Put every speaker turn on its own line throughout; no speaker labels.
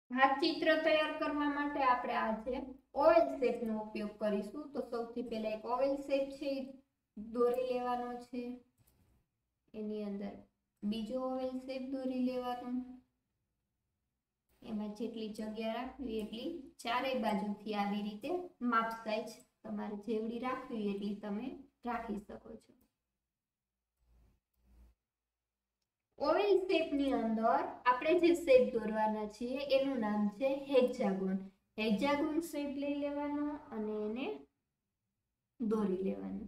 ભાતચિત્ર તૈયાર કરવા માટે આપણે આજે ઓવેલ શેપનો ઉપયોગ કરીશું. તો સૌથી પહેલા એક ઓવેલ શેપ છે દોરી લેવાનો છે. એની અંદર બીજો ઓવેલ શેપ દોરી લેવાનો. એમાં જેટલી જગ્યા રાખવી એટલી ચારેય બાજુથી આવી રીતે માપ સાઈઝ તમારે જેવડી રાખવી એટલી તમે રાખી શકો છો. ઓવેલ શેપની અંદર આપણે જે શેપ દોરવાના છીએ એનું નામ છે હેક્સાગોન. હેક્સાગોન શેપ લઈ લેવાનો અને એને દોરી લેવાનો.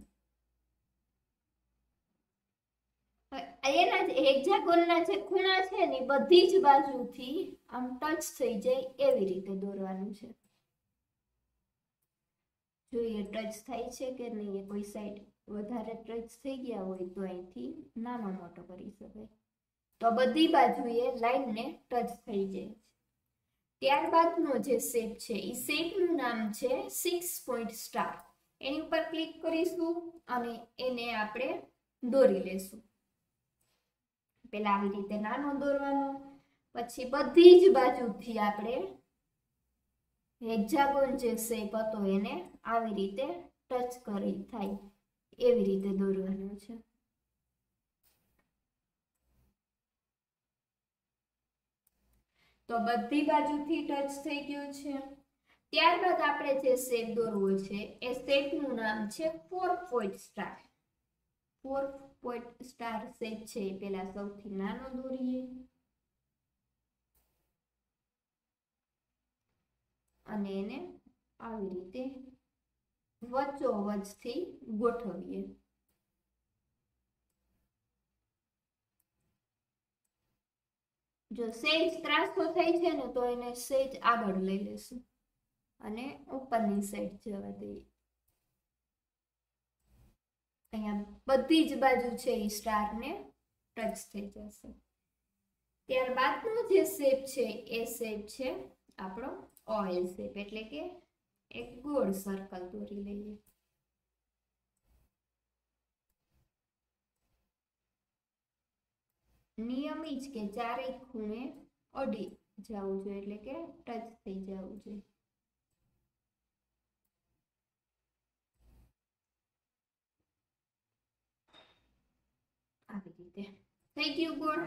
એના હેક્સાગોનના જે ખૂણા છે ને બધી જ બાજુથી આમ ટચ થઈ જાય એવી રીતે દોરવાનું છે. જોઈએ ટચ થાય છે કે નહીં. કોઈ સાઈડ વધારે ટચ થઈ ગયા હોય તો અહીંથી નાનો મોટો કરી શકાય. તો બધી બાજુએ લાઈનને ટચ થઈ જાય. ત્યારબાદનો જે શેપ છે એ શેપનું નામ છે 6 પોઈન્ટ સ્ટાર. એની ઉપર ક્લિક કરીશું અને એને આપણે દોરી લેશું. પેલા આવી રીતે નાનો દોરવાનો, પછી બધી જ બાજુથી આપણે હેક્સાગોન જે શેપ હતો એને આવી રીતે ટચ કરી થાય એવી રીતે દોરવાનો છે. તો બધી બાજુથી ટચ થઈ ગયું છે. ત્યારબાદ આપણે જે શેપ દોરવો છે એ શેપનું નામ છે 4 point star. 4 point star shape છે એ પેલા સૌથી નાનો દોરીએ અને એને આવી રીતે વચ્ચોવચ્ચથી ગોઠવીએ. જો સેજ ત્રાસો થાય છે ને તો એને સેજ આગળ લઈ લેશું અને ઉપરની સાઈડ જવા દઈએ. અહીંયા બધી જ બાજુ છે એ સ્ટારને ટચ થઈ જશે. ત્યારબાદનો જે શેપ છે એ શેપ છે આપણો ઓવેલ શેપ, એટલે કે એક ગોળ સર્કલ દોરી લઈએ. નિયમ ઈ જ કે ચારેય ખૂણે અડી જવું જોઈએ, એટલે કે ટચ થઈ જવું જોઈએ. આવી રીતે થઈ ગયું ગોળ.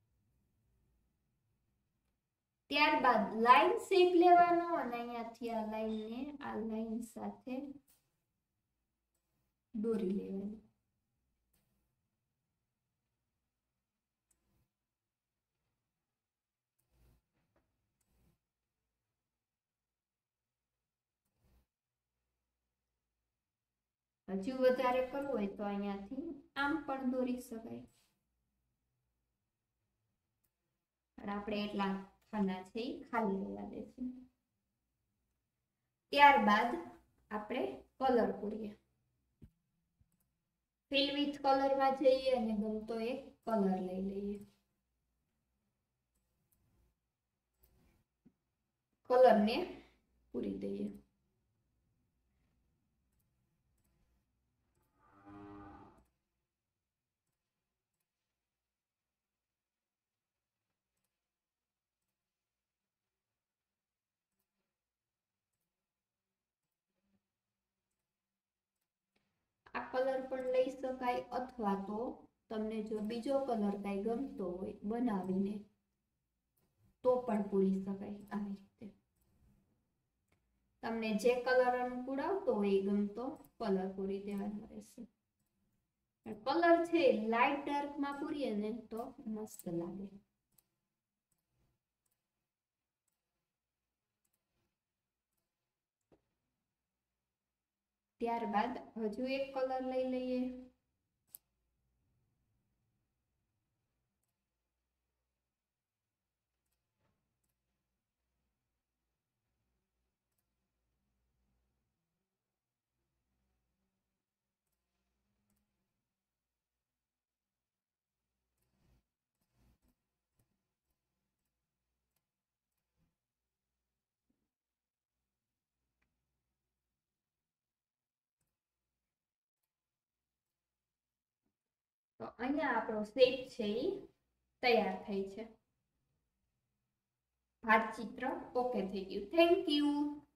ત્યારબાદ લાઈન શેપ લેવાનો અને અહીંયાથી આ લાઈનને આ લાઈન સાથે દોરી લેવાની. હજુ વધારે કરવું હોય તો અહીંયાથી આમ પણ દોરી શકાય. પણ આપણે એટલા ખાના છે એ ખાલી રહેવા દેશું. ત્યારબાદ આપણે કલર પૂરીએ. ફિલ વિથ કલરમાં જઈએ અને ગમતો એક કલર લઈ લઈએ. કલરને પૂરી દઈએ. આ કલર પણ લઈ શકાય અથવા તો તમને જો બીજો કલર કાંઈ ગમતો હોય બનાવીને તો પણ પૂરી શકાય. આવી રીતે તમને જે કલર અનુકૂળ આવતો હોય એ ગમતો કલર પૂરી દેવાનો રહેશે. કલર છે લાઇટ ડાર્કમાં પૂરીએ ને તો મસ્ત લાગે. ત્યારબાદ હજુ એક કલર લઈ લઈએ. તો અહીંયા આપણો શેપ છે એ તૈયાર થઈ છે. ભાતચિત્ર ઓકે થઈ ગયું. Thank you.